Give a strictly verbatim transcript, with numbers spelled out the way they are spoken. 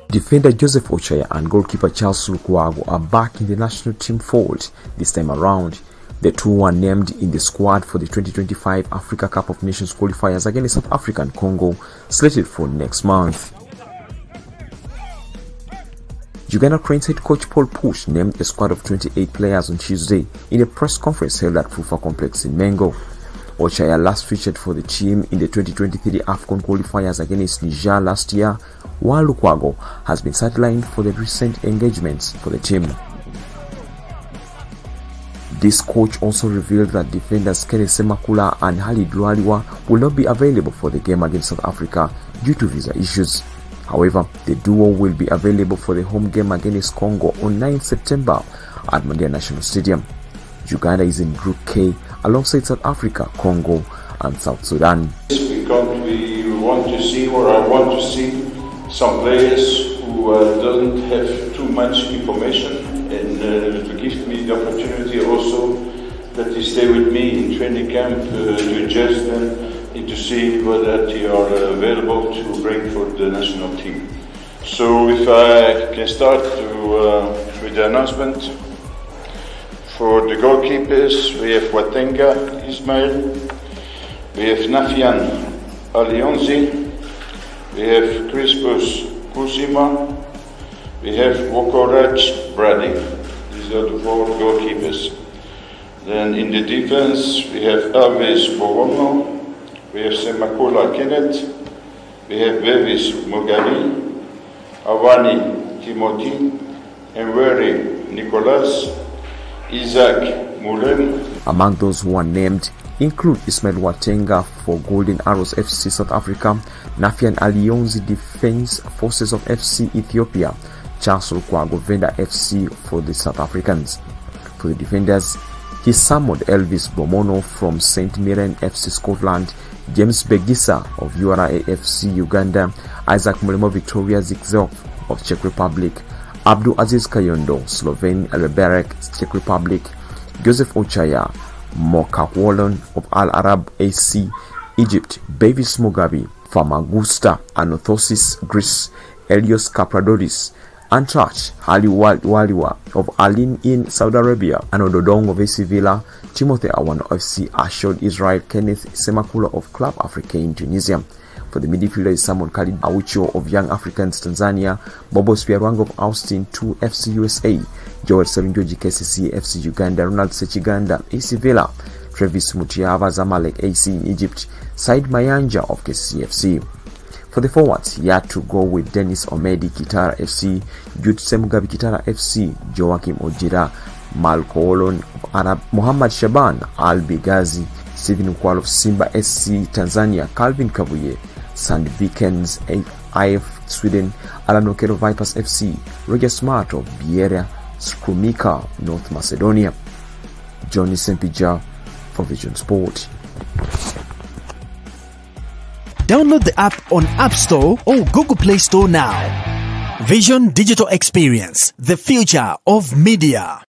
Defender Joseph Ochaya and goalkeeper Charles Lukwago are back in the national team fold this time around. The two were named in the squad for the twenty twenty-five Africa Cup of Nations qualifiers against South Africa and Congo, slated for next month. Uganda Cranes head coach Paul Push named a squad of twenty-eight players on Tuesday in a press conference held at Fufa Complex in Mengo. Ochaya last featured for the team in the twenty twenty-three AFCON qualifiers against Niger last year, while Lukwago has been sidelined for the recent engagements for the team. This coach also revealed that defenders Kenny Semakula and Halid Lualiwa will not be available for the game against South Africa due to visa issues. However, the duo will be available for the home game against Congo on ninth September at Mandela National Stadium. Uganda is in Group K alongside South Africa, Congo and South Sudan. Because we want to see, or I want to see, some players who uh, doesn't have too much information, and uh, to give me the opportunity also that they stay with me in training camp uh, to adjust them and to see whether they are available to bring for the national team. So if I can start to, uh, with the announcement. For the goalkeepers, we have Watenga Ismail, we have Nafian Alionzi, we have Crispus Kusima, we have Wokoraj Brady. These are the four goalkeepers. Then in the defense, we have Elvis Bowono, we have Semakula Kenneth, we have Bevis Mugali, Awani Timothy, and Weri Nicolas, Isaac Mullen. Among those who are named include Ismail Watenga for Golden Arrows F C South Africa, Nafian Alionzi Defense Forces of F C Ethiopia, Charles Lukwago Venda F C for the South Africans. For the defenders, he summoned Elvis Bomono from Saint Mirren F C Scotland, James Begisa of U R A F C Uganda, Isaac Mulemo Victoria Zikzov of Czech Republic, Abdul Aziz Kayondo, Slovene Liberec, Czech Republic, Joseph Ochaya, Mokakwolon of Al Arab A C, Egypt, Bevis Mugabe, Famagusta Anothosis, Greece, Elios Kapradodis, Antrach Hali Waliwa of Alin in Saudi Arabia, and Ododong of A C Villa, Timothy Awan of F C Ashod Israel, Kenneth Semakula of Club Africa in Tunisia. For the midfielder is Simon Khalid Aucho of Young Africans Tanzania, Bobo Spiarwang of Austin two F C U S A, Joel Selinjoji K C C F C Uganda, Ronald Sechiganda A C Villa, Travis Mutiava Zamalek A C in Egypt, Said Mayanja of K C C F C. For the forwards, he had to go with Dennis Omedi Kitara F C, Jude Semugabi Kitara F C, Joachim Ojira, Malko Olon of Arab, Muhammad Shaban Al Bigazi, Stephen Nkwal of Simba S C Tanzania, Calvin Kabuye, Sandy Vikens I F Sweden, Alan Okero Vipers F C, Roger Smart of Bieria, Skrumika North Macedonia. Johnny Sempija for Vision Sport. Download the app on App Store or Google Play Store now. Vision Digital Experience, the future of media.